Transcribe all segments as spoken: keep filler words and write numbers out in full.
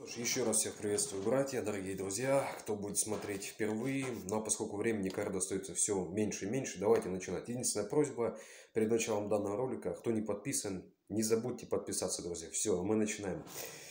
Еще раз всех приветствую, братья, дорогие друзья, кто будет смотреть впервые. Но поскольку времени каждый остается все меньше и меньше, давайте начинать. Единственная просьба перед началом данного ролика: кто не подписан, не забудьте подписаться, друзья. Все, мы начинаем.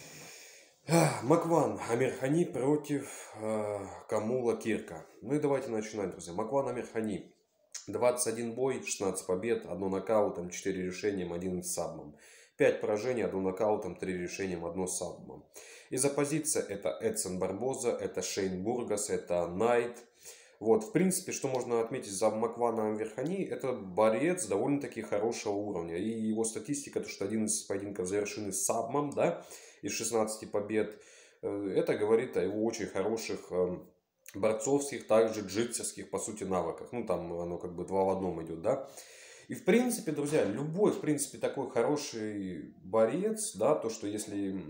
Макван Амирхани против э, Камула Кирка. Ну и давайте начинать, друзья. Макван Амирхани. двадцать один бой, шестнадцать побед, одно нокаутом, четыре решением, один сабмом. пять поражений, одно нокаутом, три решением, одно сабмом. Из оппозиции это Эдсон Барбоза, это Шейн Бургас, это Найт. Вот, в принципе, что можно отметить за Маквана Амирхани, это борец довольно-таки хорошего уровня. И его статистика, то что одиннадцать поединков завершены сабмом, да, из шестнадцати побед, это говорит о его очень хороших борцовских, также джитсерских, по сути, навыках. Ну, там оно как бы два в одном идет, да. И, в принципе, друзья, любой, в принципе, такой хороший борец, да, то, что если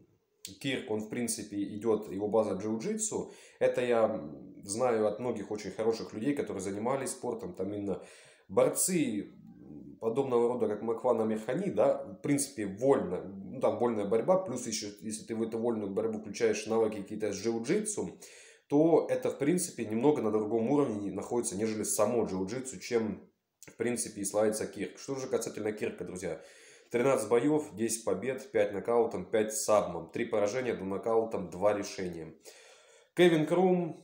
Кирк, он, в принципе, идет, его база джиу-джитсу, это я знаю от многих очень хороших людей, которые занимались спортом, там именно борцы подобного рода, как Макван Амирхани, да, в принципе, вольно, ну, там вольная борьба, плюс еще, если ты в эту вольную борьбу включаешь навыки какие-то с джиу-джитсу, то это, в принципе, немного на другом уровне находится, нежели само джиу-джитсу, чем, в принципе, и славится Кирк. Что же касательно Кирка, друзья? тринадцать боев, десять побед, пять нокаутом, пять сабмом, три поражения, два нокаутом, два решения. Кевин Крум,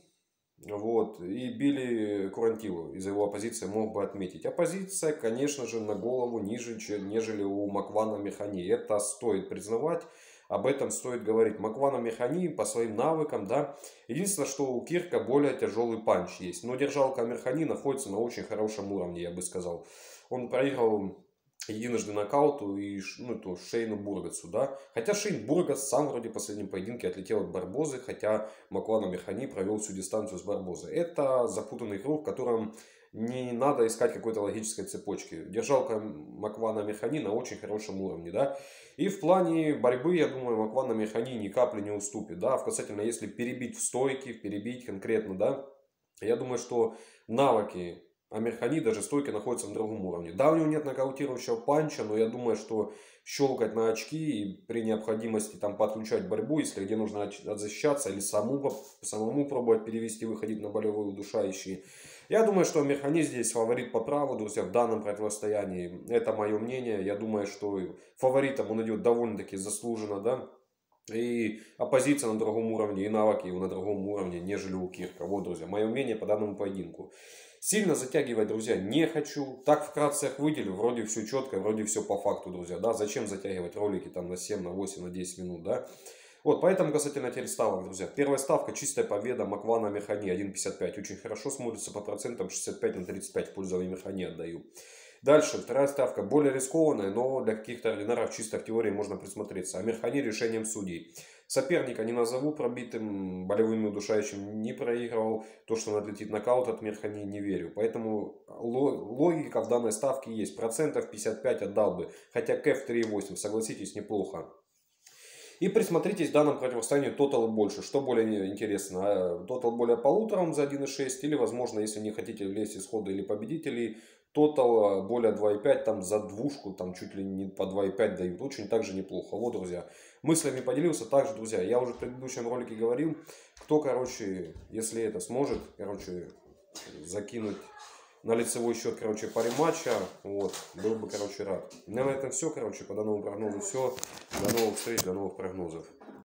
вот, и Билли Курантило из его оппозиции мог бы отметить. Оппозиция, конечно же, на голову ниже, чем, нежели у Маквана Амирхани. Это стоит признавать. Об этом стоит говорить. Макван Амирхани по своим навыкам, да. Единственное, что у Кирка более тяжелый панч есть. Но держалка Амирхани находится на очень хорошем уровне, я бы сказал. Он проиграл единожды нокауту и ну, то, Шейну Бургасу, да. Хотя Шейн Бургас сам вроде в последнем поединке отлетел от Барбозы, хотя Макван Амирхани провел всю дистанцию с Барбозой. Это запутанный круг, в котором не надо искать какой-то логической цепочки. Держалка Маквана Амирхани на очень хорошем уровне, да. И в плане борьбы, я думаю, Макван Амирхани ни капли не уступит, да. Касательно, если перебить в стойке, перебить конкретно, да. Я думаю, что навыки Амирхани, даже стойки, находятся на другом уровне. Да, у него нет нокаутирующего панча, но я думаю, что щелкать на очки и при необходимости там подключать борьбу, если где нужно защищаться или самому, самому пробовать перевести, выходить на болевые удушающие. Я думаю, что Амирхани здесь фаворит по праву, друзья, в данном противостоянии. Это мое мнение. Я думаю, что фаворитом он идет довольно-таки заслуженно, да. И оппозиция на другом уровне, и навыки его на другом уровне, нежели у Кирка. Вот, друзья, мое мнение по данному поединку. Сильно затягивать, друзья, не хочу. Так вкратце их выделю, вроде все четко, вроде все по факту, друзья. Да, зачем затягивать ролики там на семь, на восемь, на десять минут, да. Вот, поэтому касательно теперь ставок, друзья. Первая ставка, чистая победа Маквана Амирхани, один пятьдесят пять. Очень хорошо смотрится по процентам, шестьдесят пять на тридцать пять в пользу Амирхани отдаю. Дальше, вторая ставка, более рискованная, но для каких-то ординаров чисто в теории можно присмотреться. Амирхани решением судей. Соперника не назову пробитым, болевыми удушающим не проигрывал. То, что он отлетит нокаут от Амирхани, не верю. Поэтому логика в данной ставке есть. Процентов пятьдесят пять отдал бы. Хотя кэф три и восемь, согласитесь, неплохо. И присмотритесь в данном противостоянии тотал больше. Что более интересно? Тотал более полуторам за один и шесть. Или, возможно, если не хотите лезть исхода или победителей, тотал более два и пять, там за двушку, там чуть ли не по два и пять дают. Очень также неплохо. Вот, друзья, мыслями поделился. Также, друзья, я уже в предыдущем ролике говорил, кто, короче, если это сможет, короче, закинуть на лицевой счет, короче, паре матча, вот, был бы, короче, рад. У меня на этом все, короче, по данному прогнозу все. До новых встреч, до новых прогнозов.